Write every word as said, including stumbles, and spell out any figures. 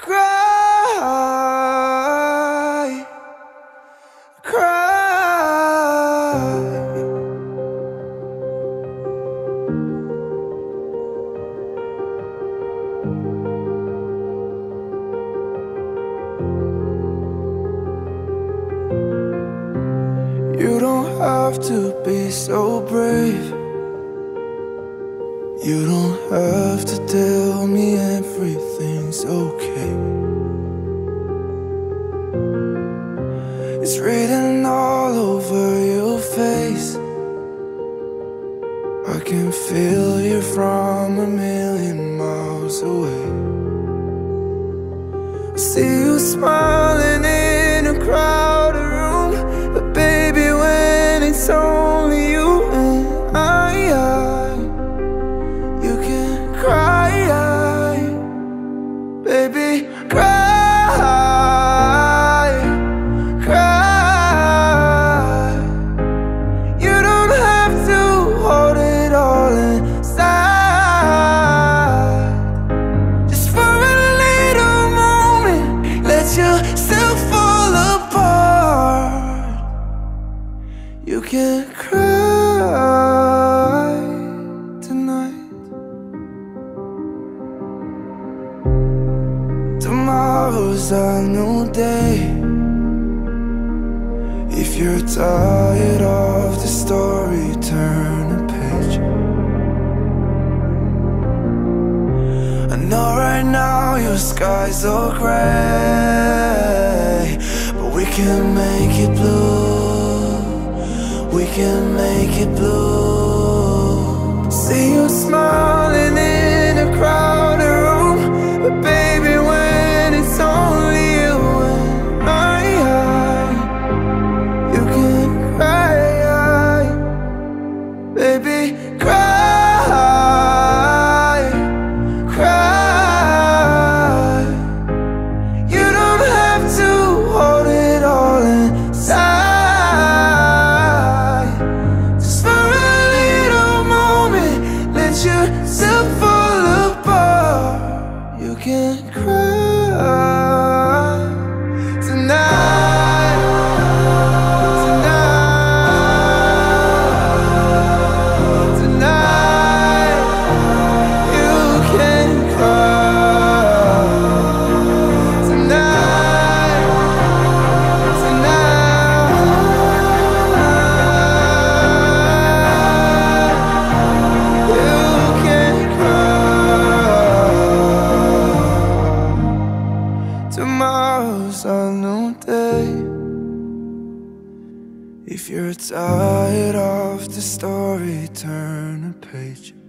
Cry, cry. You don't have to be so brave. You don't have to tell me everything's okay. It's written all over your face. I can feel you from a million miles away. I see you smiling in a crowded room, but baby, when it's only you and I, you can cry, baby, cry, cry. You don't have to hold it all inside. Just for a little moment, let yourself fall apart. You can cry tonight. Tomorrow's a new day. If you're tired of the story, turn a page. I know right now your skies are gray, but we can make it blue. We can make it blue. See you smiling in a crowded room, but baby, when it's only you and I, you can cry, baby, cry, cry. You don't have to hold it all inside. Just for a little moment, let yourself fall apart. You can cry tonight, tonight, tonight. You can cry tonight, tonight. You can cry. Tomorrow's a new day. If you're tired of the story, turn a page.